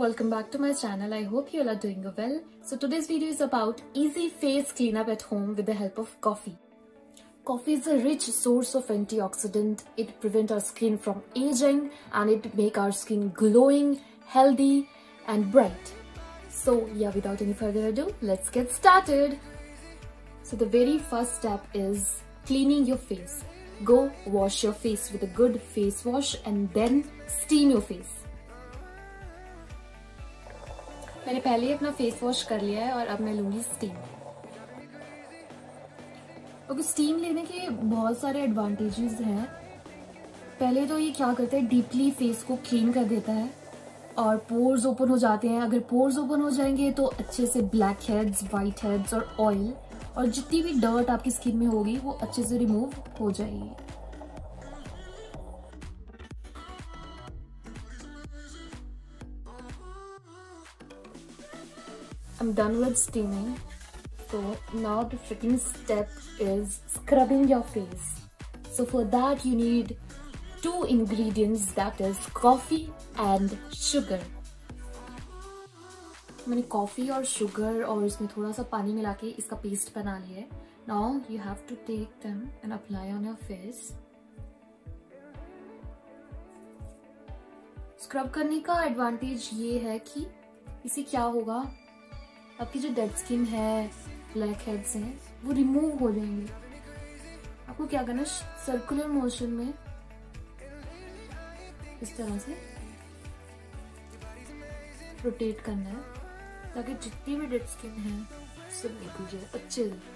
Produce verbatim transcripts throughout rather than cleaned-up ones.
welcome back to my channel. I hope you all are doing well. So today's video is about easy face cleanup at home with the help of coffee. Coffee is a rich source of antioxidant. It prevents our skin from aging and it makes our skin glowing, healthy and bright. So yeah, without any further ado, let's get started. So the very first step is cleaning your face. Go wash your face with a good face wash and then steam your face. मैंने पहले ही अपना face wash कर लिया है और अब मैं लूंगी स्टीम। ओके, स्टीम लेने के बहुत सारे एडवांटेजेस हैं। पहले तो ये क्या करता है, डीपली फेस को क्लीन कर देता है और पोर्स ओपन हो जाते हैं। अगर पोर्स ओपन हो जाएंगे तो अच्छे से ब्लैक हेड्स, वाइट हेड्स और ऑयल और जितनी भी डर्ट आपकी स्किन में होगी वो अच्छे से रिमूव हो जाएगी। I'm done with steaming. So now the second step is scrubbing your face. So for that you need two ingredients, that is coffee and sugar. मैंने कॉफी और शुगर और इसमें थोड़ा सा पानी मिला के इसका पेस्ट बना लिया है। Now you have to take them and apply on your face. Scrub करने का एडवांटेज ये है कि इससे क्या होगा, आपकी जो डेड स्किन है, ब्लैक हेड्स हैं, वो रिमूव हो जाएंगे। आपको क्या करना है, सर्कुलर मोशन में इस तरह से रोटेट करना है ताकि जितनी भी डेड स्किन है सब निकल जाए अच्छे से।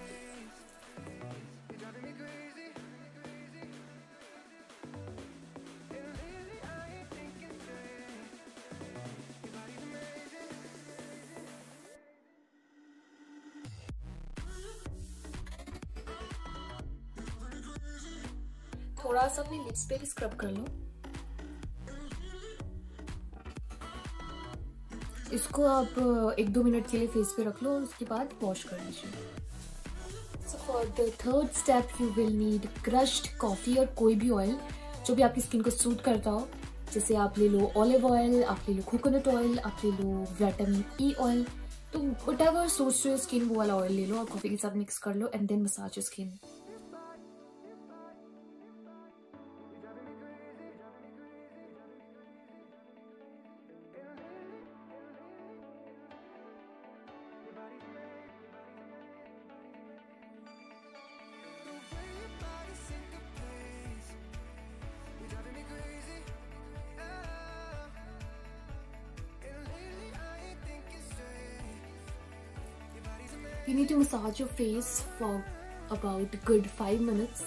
थोड़ा सा अपनी लिप्स पे भी स्क्रब कर लो। इसको आप एक दो मिनट के लिए फेस पे रख लो और उसके बाद वॉश कर लीजिए। So for the third step you will need crushed coffee और कोई भी ऑयल जो भी आपकी स्किन को सूट करता हो। जैसे आप ले लो ऑलिव ऑयल, आप ले लो कोकोनट ऑयल, आप ले लो विटामिन ई ऑयल, तो व्हाटएवर सूट्स योर स्किन वो वाला ऑयल ले लो और कॉफी के साथ मिक्स कर लो and then massage your skin. You need to massage your face for about a good five minutes.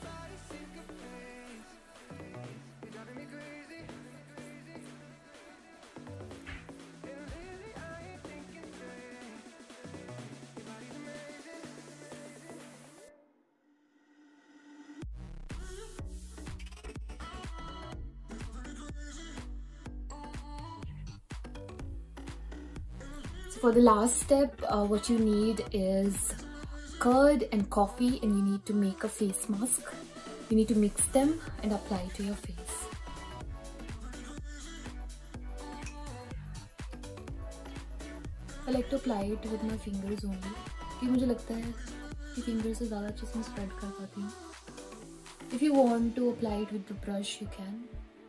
For the last step, uh, what you need is curd and coffee, and you need to make a face mask. You need to mix them and apply it to your face. I like to apply it with my fingers only, क्योंकि मुझे लगता है कि fingers से ज़्यादा अच्छे से spread कर पाती हूँ. If you want to apply it with the brush, you can.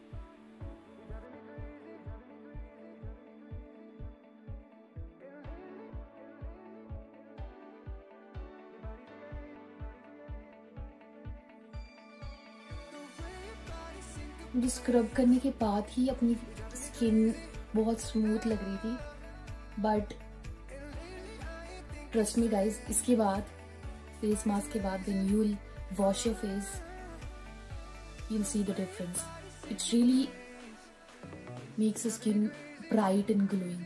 मुझे स्क्रब करने के बाद ही अपनी स्किन बहुत स्मूथ लग रही थी, बट ट्रस्ट मी गाइज, इसके बाद फेस मास्क के बाद when you will wash your face you will see the difference. It really makes your skin bright and glowing.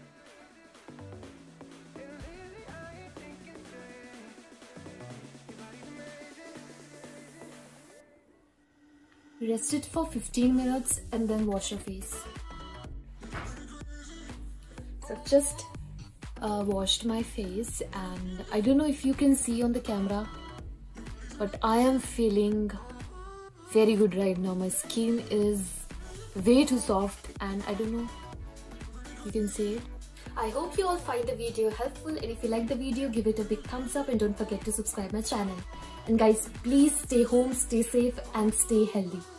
Rest it for fifteen minutes and then wash your face. So I've just uh, washed my face and I don't know if you can see on the camera, but I am feeling very good right now. My skin is way too soft and I don't know you can say. I hope you all find the video helpful, and if you like the video, give it a big thumbs up and don't forget to subscribe my channel. And guys, please stay home, stay safe and stay healthy.